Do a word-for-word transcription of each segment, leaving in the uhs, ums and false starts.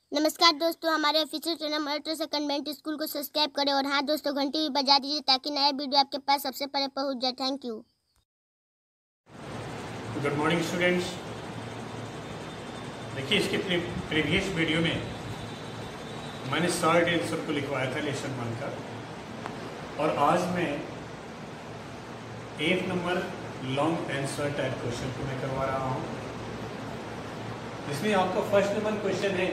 नमस्कार दोस्तों, हमारे official channel multi convent school को सब्सक्राइब करें और हाँ दोस्तों, घंटी भी बजा दीजिए ताकि नया वीडियो आपके पास सबसे पहले पहुंच जाए। Thank you. Good morning students. देखिए, इसके प्रीवियस वीडियो में मैंने शॉर्ट आंसर को लिखवाया था लेसन वन का, और आज मैं एक number long answer type question को मैं करवा रहा हूँ। इसमें आपका फर्स्ट नंबर क्वेश्चन है,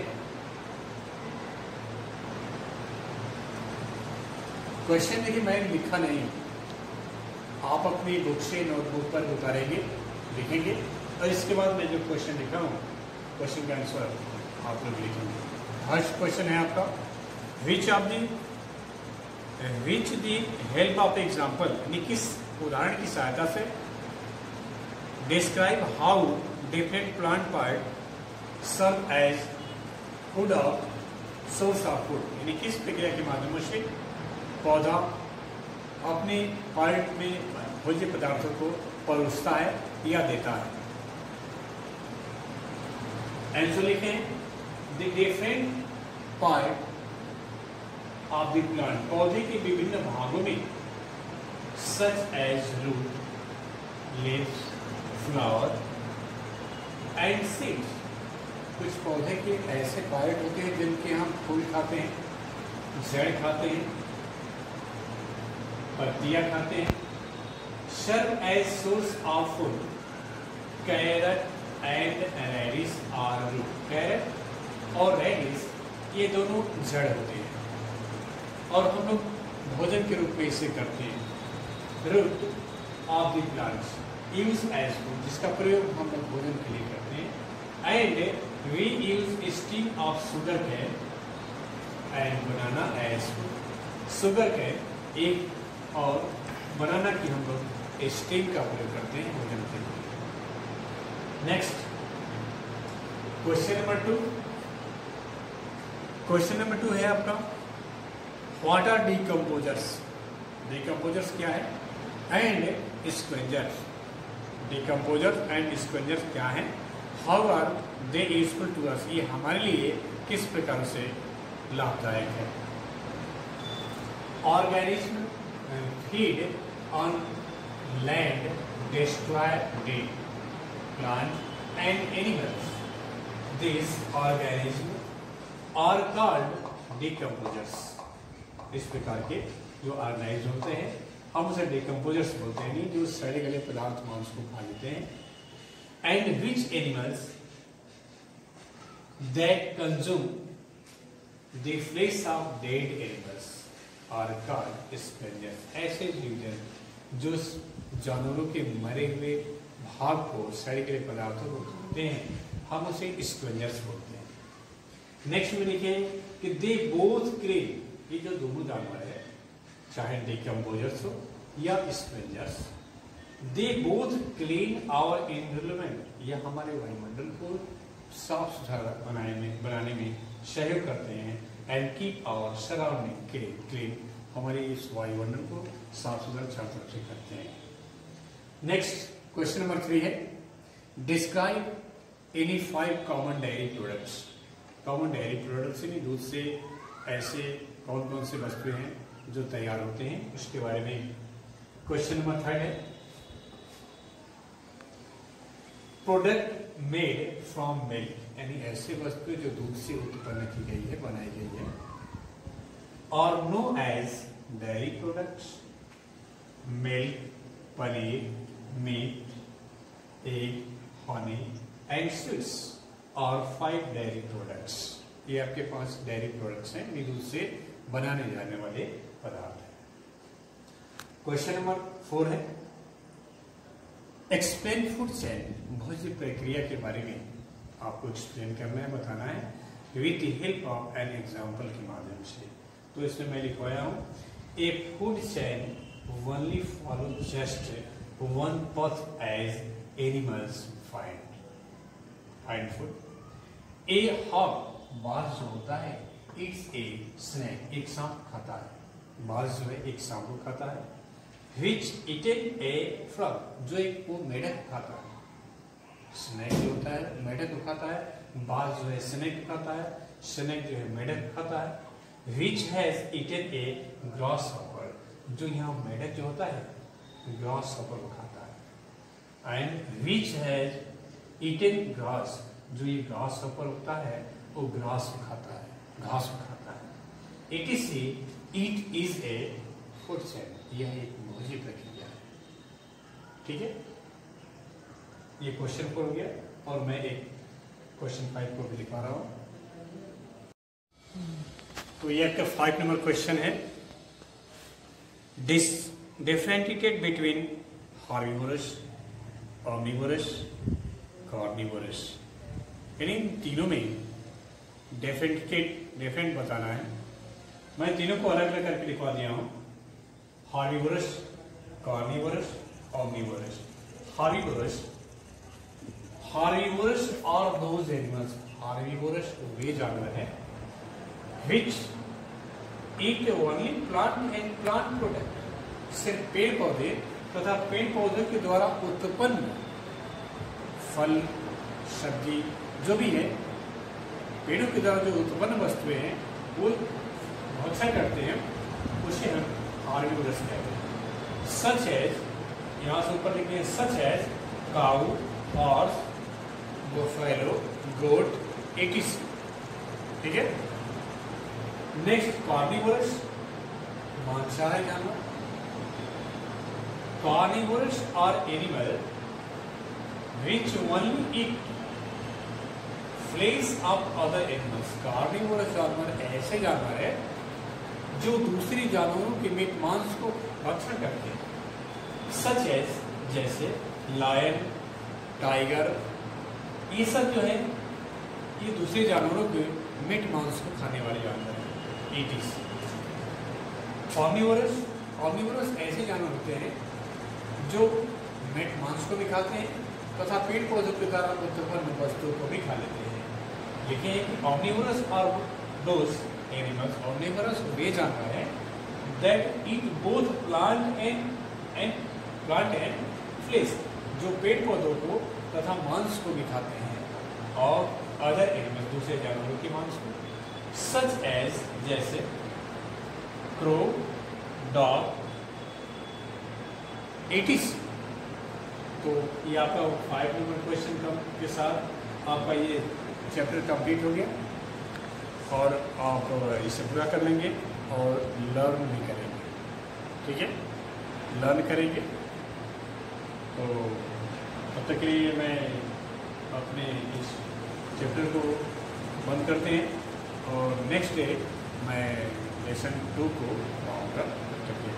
क्वेश्चन देखिए मैंने लिखा नहीं, आप अपनी बुक से नोटबुक पर उतारेंगे, लिखेंगे और इसके बाद मैं जो क्वेश्चन लिखा हूँ क्वेश्चन का आंसर आप लोग लिखेंगे। फर्स्ट क्वेश्चन है आपका, which of the which the help of example, यानी किस उदाहरण की सहायता से describe how different plant part serve as food of source of food, यानी किस प्रक्रिया के माध्यम से पौधा अपने पार्ट में भोज्य पदार्थों को परोसता है या देता है। आंसर लिखें, the different part of the plant, पौधे के विभिन्न भागों में, such as root, leaves, flower and seeds, कुछ पौधे के ऐसे पार्ट होते हैं जिनके हम फूल खाते हैं, जड़ खाते हैं, पत्तियां खाते हैं। Serve as source of food, carrot and radish are root, carrot और रेडिश ये दोनों जड़ होते हैं और हम लोग भोजन के रूप में इसे करते हैं। Root of the plants use as food, जिसका प्रयोग हम लोग भोजन के लिए करते हैं। And we use steam of sugar cane and banana as food, sugar cane एक और बनाना की हम लोग स्टीम का प्रयोग करते हैं भोजन के लिए। Next question number two, question number two है आपका, व्हाट आर डिकम्पोजर्स, डिकम्पोजर्स क्या है, and scavengers, decomposers and scavengers क्या है, how are they useful to us, ये हमारे लिए किस प्रकार से लाभदायक है। Organism feed on land, destroy dead plant and animals. These organisms are called decomposers. इस प्रकार के जो ऑर्गेनाइज होते हैं हम उसे डिकम्पोजर्स बोलते हैं, नहीं जो सड़े गले पदार्थ मांस को खा लेते हैं। And which animals that consume the flesh of dead animals are called scavengers, ऐसे जीव जो जानवरों के मरे हुए भाग को, सड़े गले पदार्थों को खाते हैं, हम उसे स्क्वेंजर्स बोलते हैं। नेक्स्ट में लिखें कि दे बोथ क्लीन, ये जो दोनों जानवर है चाहे डिकम्पोजर्स हो या scavengers, they both clean our environment, ये हमारे वायुमंडल को साफ सुथरा बनाने में बनाने में सहयोग करते हैं। And keep our surrounding clean, हमारे इस वायुमंडल को साफ सुथरा चारों तरफ से करते हैं। नेक्स्ट क्वेश्चन नंबर थ्री है, describe any five common dairy products, common dairy products यानी दूध से ऐसे कौन कौन से वस्तुएं हैं जो तैयार होते हैं, उसके बारे में। क्वेश्चन नंबर थर्ड है, प्रोडक्ट मेड फ्रॉम मिल्क, यानी ऐसे वस्तुएं जो दूध से उत्पन्न की गई है, बनाई गई है, और known as dairy products, milk, paneer, meat, egg, honey and sweets और फाइव डेयरी प्रोडक्ट्स, ये आपके पास डेयरी प्रोडक्ट्स हैं, दूध से बनाने जाने वाले पदार्थ हैं। क्वेश्चन नंबर फोर है, एक्सप्लेन फूड चेन, भोज्य प्रक्रिया के बारे में आपको एक्सप्लेन करना है, बताना है with the help of an example के माध्यम से। तो इसमें मैं लिखवाया हूँ, a food chain only follow just one path as animals find find food. A hawk, बाज जो होता है, इट्स ए स्नैक, एक सांप खाता है, बाज जो है एक सांप को खाता है। विच इटेन ए फ्रॉग, जो एक वो मेढक खाता है, स्नैक जो होता है मेढक को खाता है, बाज जो है स्नेक खाता है, स्नेक जो है मेढक खाता है। Which has eaten a grasshopper, जो यहाँ मेढक जो होता है ग्रास हॉपर को खाता है। And which has eaten grass, जो ये ग्रास हॉपर होता है वो ग्रास को खाता है, घास को खाता है। It is eat is a food chain, यह एक भोज्य प्रक्रिया है। ठीक है, ये क्वेश्चन फोर हो गया और मैं एक क्वेश्चन फाइव को भी लिखवा रहा हूं। तो ये आपका फाइव नंबर क्वेश्चन है। This differentiated between herbivorous, omnivorous, carnivorous, यानी इन तीनों में डिफरेंशिएट डिफरेंट बताना है। मैं तीनों को अलग अलग करके लिखवा दिया हूं। Herbivorous, carnivorous, omnivorous. Herbivorous, herbivorous are those animals, herbivorous वे जानवर हैं which eat only plant and plant product, सिर्फ पेड़ पौधे तथा पेड़ पौधों के द्वारा उत्पन्न फल, सब्जी जो भी है, पेड़ों के द्वारा जो उत्पन्न वस्तुएं हैं वो भक्षण करते हैं, उसे हम हार्बिवोरस कहते हैं। सच एज, यहाँ से ऊपर लिखे हैं such as cow, horse, buffalo, goat, etc. ठीक है। नेक्स्ट कार्निवोरस, मांसाहारी जानवर। Carnivorous are animal which only eat flesh of other animals. Carnivorous जानवर ऐसे जानवर है जो दूसरी जानवरों के मीट मांस को भक्षण करते हैं। सच एज, जैसे लायन, टाइगर, ये सब जो है ये दूसरे जानवरों के मीट मांस को खाने वाले जानवर हैं। ऑम्निवोरस, ऑम्निवोरस ऐसे जानवर होते हैं जो मीट मांस को भी खाते हैं तथा पेड़ पौधों के द्वारा उत्पन्न वस्तुओं को भी खा लेते हैं। लिखे हैं कि omnivorous are those animals, omnivorous वे जानवर हैं that eat both plant and and plant and flesh, जो पेड़ पौधों को तथा मांस को भी खाते हैं और अदर एनिमल दूसरे जानवरों के मांस को। सच एज, जैसे क्रो, डॉग, एटीसी। तो ये आपका फाइव नंबर क्वेश्चन का के साथ आपका ये चैप्टर कंप्लीट हो गया और आप इसे पूरा कर लेंगे और लर्न भी करेंगे। ठीक है, लर्न करेंगे। तो तब तक के लिए मैं अपने इस चैप्टर को बंद करते हैं और नेक्स्ट डे मैं लेसन टू को पढ़ाऊँगा। तब तक के लिए